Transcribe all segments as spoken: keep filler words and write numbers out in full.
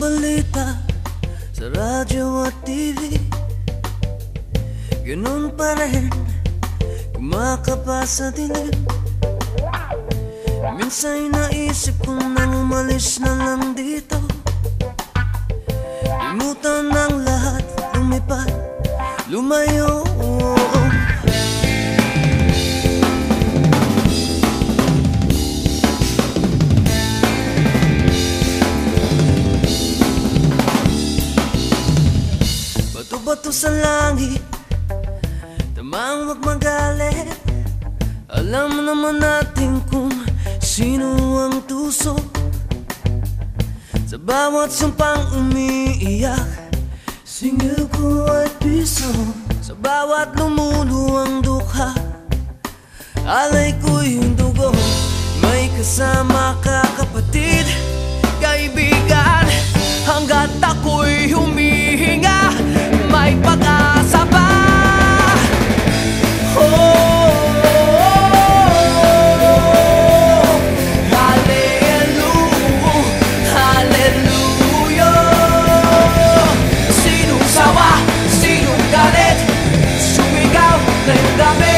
balita sa radyo at T V, ganun pa rin kumakapa sa dilim. Minsan'y naisip kong nang umalis na lang dito, limutan ng lahat, lumipat, lumayo. Bato sa langit, tamang wag magalit. Alam naman natin kung sino ang tuso sa bawat sumpang umiiyak. Singil ko ay piso sa bawat lumuluwang dukha. Alay ko'y dugo, may kasama ka kapatid, kaibigan. Hanggat ako'y humihinga, may pag-asa pa. Oh, oh, oh, hallelujah, hallelujah. Sinong sawa, sinong galit, sumigaw ng gabi.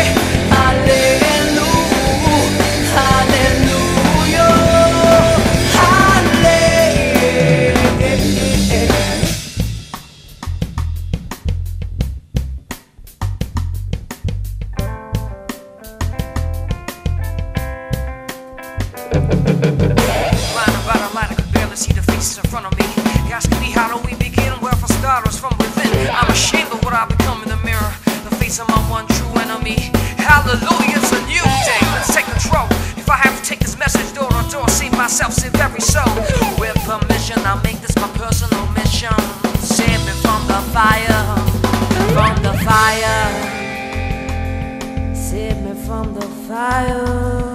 Blind about a light, I could barely see the faces in front of me. Asking me how do we begin? Well, for starters, from within. I'm ashamed of what I become in the mirror, the face of my one true enemy. Hallelujah, it's a new day, let's take control. If I have to take this message door to door, save myself, save every soul. With permission, I'll make this my personal mission. Save me from the fire, from the fire. Save me from the fire.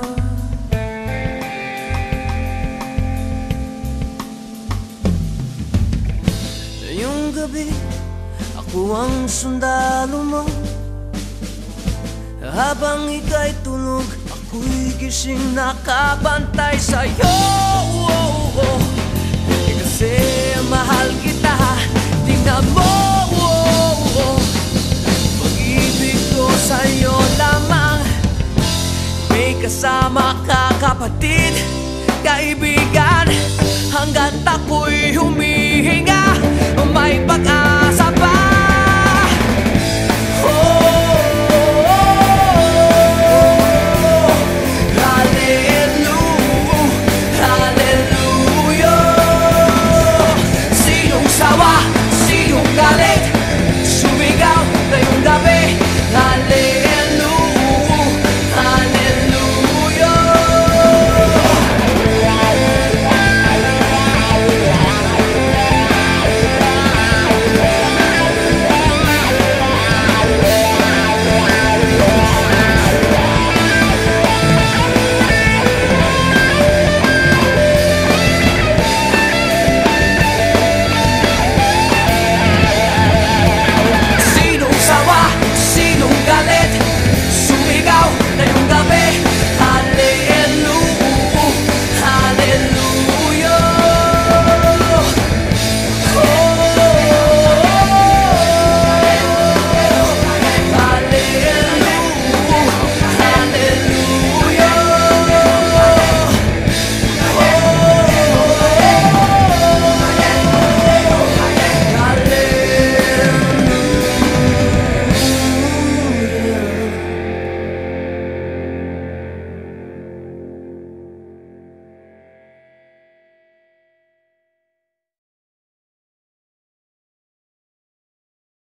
Ngayong gabi, ako ang sundalo mo. Habang ika'y tulog, ako'y gising nakabantay sa'yo. Oh, oh, oh. Kasi mahal kita, tingnan mo. Oh, oh. Pag-ibig ko sa'yo lamang, may kasama ka kapatid, kaibigan. Hanggat ako'y humihinga,